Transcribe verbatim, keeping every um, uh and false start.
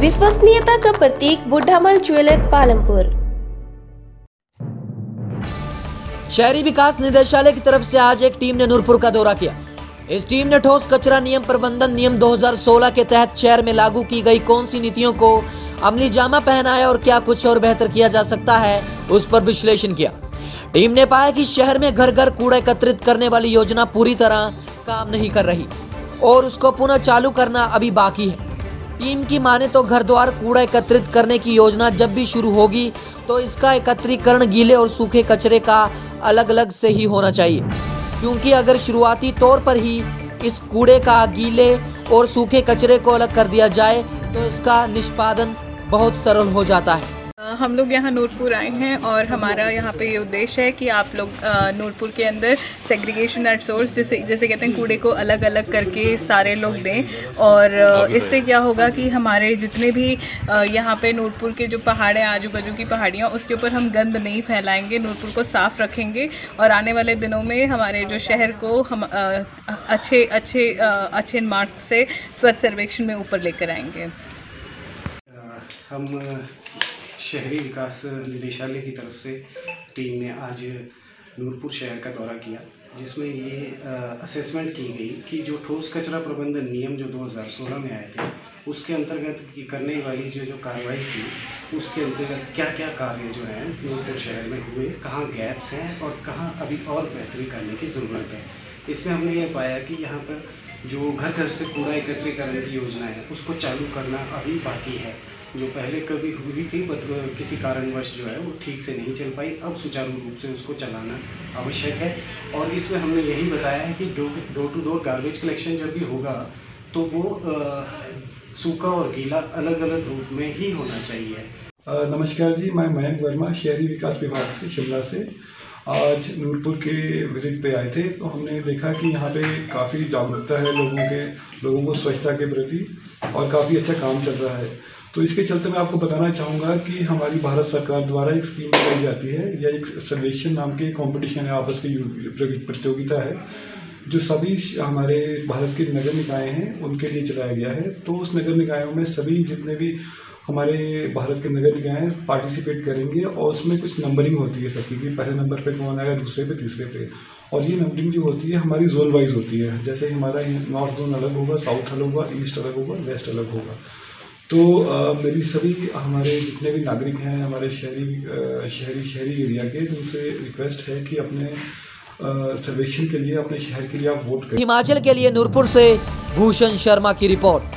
विश्वसनीयता का प्रतीक बुढ़ामल ज्वेलर पालमपुर। शहरी विकास निदेशालय की तरफ से आज एक टीम ने नूरपुर का दौरा किया। इस टीम ने ठोस कचरा नियम प्रबंधन नियम दो हज़ार सोलह के तहत शहर में लागू की गई कौन सी नीतियों को अमली जामा पहनाया और क्या कुछ और बेहतर किया जा सकता है, उस पर विश्लेषण किया। टीम ने पाया कि शहर में घर घर कूड़ा एकत्रित करने वाली योजना पूरी तरह काम नहीं कर रही और उसको पुनः चालू करना अभी बाकी है। टीम की माने तो घर द्वार कूड़ा एकत्रित करने की योजना जब भी शुरू होगी तो इसका एकत्रीकरण गीले और सूखे कचरे का अलग अलग से ही होना चाहिए, क्योंकि अगर शुरुआती तौर पर ही इस कूड़े का गीले और सूखे कचरे को अलग कर दिया जाए तो इसका निष्पादन बहुत सरल हो जाता है। हम लोग यहाँ नूरपुर आए हैं और हमारा यहाँ पे ये उद्देश्य है कि आप लोग नूरपुर के अंदर सेग्रीगेशन एट सोर्स जैसे जैसे कहते हैं कूड़े को अलग अलग करके सारे लोग दें, और इससे क्या होगा कि हमारे जितने भी यहाँ पे नूरपुर के जो पहाड़ हैं, आजू बाजू की पहाड़ियाँ, उसके ऊपर हम गंद नहीं फैलाएंगे, नूरपुर को साफ़ रखेंगे और आने वाले दिनों में हमारे जो शहर को हम अच्छे अच्छे अच्छे मार्क्स से स्वच्छ सर्वेक्षण में ऊपर लेकर आएंगे। हम शहरी विकास निदेशालय की तरफ से टीम ने आज नूरपुर शहर का दौरा किया, जिसमें ये असेसमेंट की गई कि जो ठोस कचरा प्रबंधन नियम जो दो हज़ार सोलह में आए थे उसके अंतर्गत करने वाली जो जो कार्रवाई थी उसके अंतर्गत क्या क्या कार्य जो हैं नूरपुर शहर में हुए, कहाँ गैप्स हैं और कहाँ अभी और बेहतरी करने की ज़रूरत है। इसमें हमने ये पाया कि यहाँ पर जो घर घर से कूड़ा एकत्रीकरण की योजना है उसको चालू करना अभी बाकी है। जो पहले कभी हुई थी बट किसी कारणवश जो है वो ठीक से नहीं चल पाई, अब सुचारू रूप से उसको चलाना आवश्यक है। और इसमें हमने यही बताया है कि door to door garbage collection जब भी होगा तो वो आ, सूखा और गीला अलग अलग रूप में ही होना चाहिए। नमस्कार जी, मैं मयंक वर्मा शहरी विकास विभाग से शिमला से आज नूरपुर के विजिट पे आए थे। तो हमने देखा कि यहाँ पे काफ़ी जागरूकता है लोगों के लोगों को स्वच्छता के प्रति और काफ़ी अच्छा काम चल रहा है। तो इसके चलते मैं आपको बताना चाहूँगा कि हमारी भारत सरकार द्वारा एक स्कीम चलाई जाती है या एक सर्वेक्षण नाम के कॉम्पिटिशन है, आपस की प्रतियोगिता है जो सभी हमारे भारत के नगर निकाय हैं उनके लिए चलाया गया है। तो उस नगर निकायों में सभी जितने भी हमारे भारत के नगर निकाय हैं पार्टिसिपेट करेंगे और उसमें कुछ नंबरिंग होती है सबकी कि पहले नंबर पे कौन आएगा, दूसरे पे, तीसरे पे। और ये नंबरिंग जो होती है हमारी जोन वाइज होती है, जैसे हमारा नॉर्थ जोन अलग होगा, साउथ अलग होगा, ईस्ट अलग होगा, वेस्ट अलग होगा। तो आ, मेरी सभी हमारे जितने भी नागरिक हैं हमारे शहरी आ, शहरी शहरी एरिया के, तो उनसे रिक्वेस्ट है कि अपने सर्वेक्षण के लिए अपने शहर के लिए आप वोट करें। हिमाचल के लिए नूरपुर से भूषण शर्मा की रिपोर्ट।